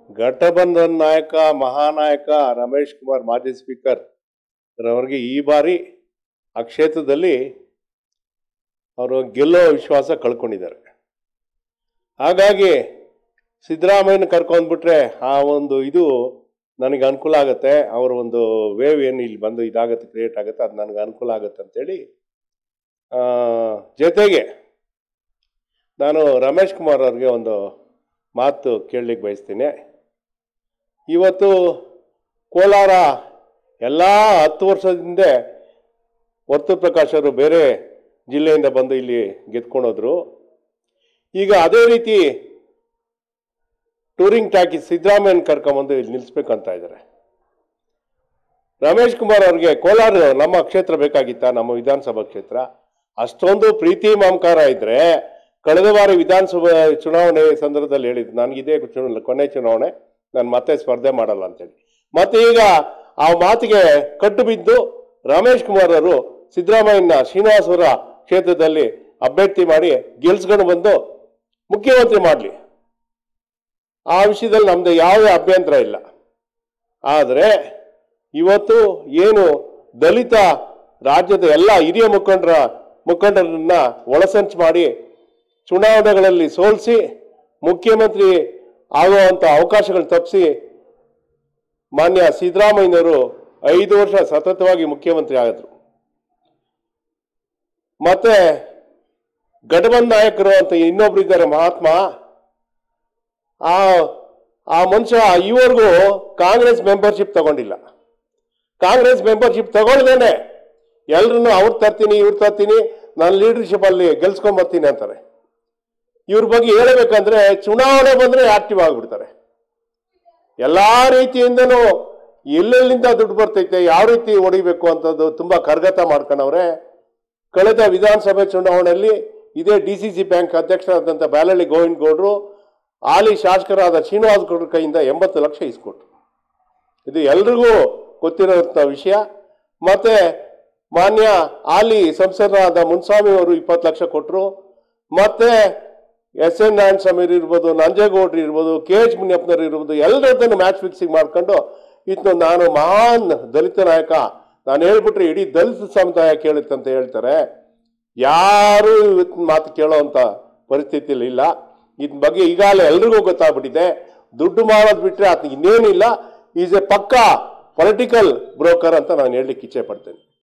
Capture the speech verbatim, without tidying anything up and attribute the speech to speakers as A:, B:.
A: ಘಟಬಂಧನ್ ನಾಯಕ ಮಹಾನಾಯಕ ರಮೇಶ್ ಕುಮಾರ್ ಮಾಜಿ ಸ್ಪೀಕರ್ ರವರಿಗೆ ಈ ಬಾರಿ ಆ ಕ್ಷೇತ್ರದಲ್ಲಿ ಅವರು ಗೆಲ್ಲೋ ವಿಶ್ವಾಸ ಕಳ್ಕೊಂಡಿದ್ದಾರೆ. ಹಾಗಾಗಿ ಸಿದ್ದರಾಮಯ್ಯನ ಕರ್ಕೊಂಡ್ಬಿಟ್ರೆ ಆ ಒಂದು ಇದು ನನಗೆ ಅನುಕೂಲ ಆಗುತ್ತೆ, ಅವರ ಒಂದು ವೇವ್ ಏನು ಇಲ್ಲಿ ಬಂದು ಇದಾಗುತ್ತೆ, ಕ್ರಿಯೇಟ್ ಆಗುತ್ತೆ, ಅದು ನನಗೆ ಅನುಕೂಲ ಆಗುತ್ತೆ ಅಂತೇಳಿ ಜೊತೆಗೆ ನಾನು ರಮೇಶ್ ಕುಮಾರ್ ಅವ್ರಿಗೆ ಒಂದು ಮಾತು ಕೇಳಲಿಕ್ಕೆ ಬಯಸ್ತೀನಿ. ಇವತ್ತು ಕೋಲಾರ ಎಲ್ಲ ಹತ್ತು ವರ್ಷದಿಂದ ವರ್ತೂರ್ ಪ್ರಕಾಶ್ ಅವರು ಬೇರೆ ಜಿಲ್ಲೆಯಿಂದ ಬಂದು ಇಲ್ಲಿ ಗೆದ್ಕೊಂಡೋದ್ರು. ಈಗ ಅದೇ ರೀತಿ ಟೂರಿಂಗ್ ಟಾಕಿ ಸಿದ್ದರಾಮಯ್ಯನ ಕರ್ಕೊಂಬಂದು ಇಲ್ಲಿ ನಿಲ್ಲಿಸ್ಬೇಕಂತ ಇದ್ದಾರೆ. ರಮೇಶ್ ಕುಮಾರ್ ಅವ್ರಿಗೆ ಕೋಲಾರ ನಮ್ಮ ಕ್ಷೇತ್ರ ಬೇಕಾಗಿತ್ತ, ನಮ್ಮ ವಿಧಾನಸಭಾ ಕ್ಷೇತ್ರ ಅಷ್ಟೊಂದು ಪ್ರೀತಿ ಮಮಕಾರ ಇದ್ರೆ ಕಳೆದ ಬಾರಿ ವಿಧಾನಸಭಾ ಚುನಾವಣೆ ಸಂದರ್ಭದಲ್ಲಿ ಹೇಳಿದ್ದು, ನನಗಿದೇ ಚುನಾವಣೆ ಕೊನೆ ಚುನಾವಣೆ, ನಾನು ಮತ್ತೆ ಸ್ಪರ್ಧೆ ಮಾಡಲ್ಲ ಅಂತೇಳಿ. ಮತ್ತೆ ಈಗ ಆ ಮಾತಿಗೆ ಕಟ್ಟು ಬಿದ್ದು ರಮೇಶ್ ಕುಮಾರ್ ಅವರು ಸಿದ್ದರಾಮಯ್ಯನ ಶ್ರೀನಿವಾಸಪುರ ಕ್ಷೇತ್ರದಲ್ಲಿ ಅಭ್ಯರ್ಥಿ ಮಾಡಿ ಗೆಲ್ಸ್ಕೊಂಡು ಬಂದು ಮುಖ್ಯಮಂತ್ರಿ ಮಾಡಲಿ, ಆ ವಿಷಯದಲ್ಲಿ ನಮ್ದು ಯಾವುದೇ ಅಭ್ಯಂತರ ಇಲ್ಲ. ಆದರೆ ಇವತ್ತು ಏನು ದಲಿತ ರಾಜ್ಯದ ಎಲ್ಲ ಹಿರಿಯ ಮುಖಂಡರ ಮುಖಂಡರನ್ನ ಒಳಸಂಚು ಮಾಡಿ ಚುನಾವಣೆಗಳಲ್ಲಿ ಸೋಲಿಸಿ ಮುಖ್ಯಮಂತ್ರಿ ಆಗುವಂಥ ಅವಕಾಶಗಳು ತಪ್ಪಿಸಿ ಮಾನ್ಯ ಸಿದ್ದರಾಮಯ್ಯನವರು ಐದು ವರ್ಷ ಸತತವಾಗಿ ಮುಖ್ಯಮಂತ್ರಿ ಆಗಿದ್ರು. ಮತ್ತೆ ಘಟಬಂಧನ್ ನಾಯಕರು ಅಂತ ಇನ್ನೊಬ್ರು ಇದ್ದಾರೆ ಮಹಾತ್ಮ, ಆ ಆ ಮನುಷ್ಯ ಈವರೆಗೂ ಕಾಂಗ್ರೆಸ್ ಮೆಂಬರ್ಶಿಪ್ ತಗೊಂಡಿಲ್ಲ. ಕಾಂಗ್ರೆಸ್ ಮೆಂಬರ್ಶಿಪ್ ತಗೊಳ್ದೇನೆ ಎಲ್ರನ್ನು ಅವ್ರು ತರ್ತೀನಿ ಇವ್ರು ತರ್ತೀನಿ, ನಾನು ಲೀಡರ್ಶಿಪ್ ಅಲ್ಲಿ ಗೆಲ್ಸ್ಕೊಂಡ್ ಬರ್ತೀನಿ ಅಂತಾರೆ. ಇವ್ರ ಬಗ್ಗೆ ಹೇಳಬೇಕಂದ್ರೆ ಚುನಾವಣೆ ಬಂದ್ರೆ ಆಕ್ಟಿವ್ ಆಗಿಬಿಡ್ತಾರೆ. ಎಲ್ಲಾ ರೀತಿಯಿಂದನೂ ಎಲ್ಲೆಲ್ಲಿಂದ ದುಡ್ಡು ಬರ್ತೈತೆ, ಯಾವ ರೀತಿ ಹೊಡಿಬೇಕು ಅಂತದ್ದು ತುಂಬಾ ಕರ್ಗತ ಮಾಡ್ಕೊಂಡವ್ರೆ. ಕಳೆದ ವಿಧಾನಸಭೆ ಚುನಾವಣೆಯಲ್ಲಿ ಇದೇ ಡಿ ಸಿ ಸಿ ಬ್ಯಾಂಕ್ ಅಧ್ಯಕ್ಷರಾದಂಥ ಬ್ಯಾಲಳ್ಳಿ ಗೋವಿಂದ ಗೌಡರು ಹಾಲಿ ಶಾಸಕರಾದ ಶ್ರೀನಿವಾಸ ಗೌಡ್ರ ಕೈಯಿಂದ ಎಂಬತ್ತು ಲಕ್ಷ ಇಸ್ಕೊಟ್ರು. ಇದು ಎಲ್ರಿಗೂ ಗೊತ್ತಿರೋಂಥ ವಿಷಯ. ಮತ್ತೆ ಮಾನ್ಯ ಹಾಲಿ ಸಂಸದರಾದ ಮುನ್ಸ್ವಾಮಿ ಅವರು ಇಪ್ಪತ್ತು ಲಕ್ಷ ಕೊಟ್ಟರು. ಮತ್ತೆ ಎಸ್ ಎನ್ ನಾರಾಯಣ ಸ್ವಾಮಿ ಇರ್ಬೋದು, ನಂಜೇಗೌಡರು ಇರ್ಬೋದು, ಕೆ ಎಚ್ ಮುನಿಯಪ್ಪನವರು ಇರ್ಬೋದು, ಎಲ್ಲರದ್ದನ್ನು ಮ್ಯಾಚ್ ಫಿಕ್ಸಿಂಗ್ ಮಾಡ್ಕೊಂಡು ಇನ್ನು ನಾನು ಮಹಾನ್ ದಲಿತ ನಾಯಕ, ನಾನು ಹೇಳ್ಬಿಟ್ರೆ ಇಡೀ ದಲಿತ ಸಮುದಾಯ ಕೇಳುತ್ತಂತ ಹೇಳ್ತಾರೆ. ಯಾರು ಇವತ್ತಿನ ಮಾತು ಕೇಳೋವಂಥ ಪರಿಸ್ಥಿತಿಯಲ್ಲಿ ಇಲ್ಲ. ಇದ್ರ ಬಗ್ಗೆ ಈಗಾಗಲೇ ಎಲ್ರಿಗೂ ಗೊತ್ತಾಗ್ಬಿಟ್ಟಿದೆ. ದುಡ್ಡು ಮಾಡೋದು ಬಿಟ್ಟರೆ ಆತನಿಗೆ ಇನ್ನೇನಿಲ್ಲ. Is a pakka political broker ಅಂತ ನಾನು ಹೇಳಲಿಕ್ಕೆ ಇಚ್ಛೆ ಪಡ್ತೇನೆ.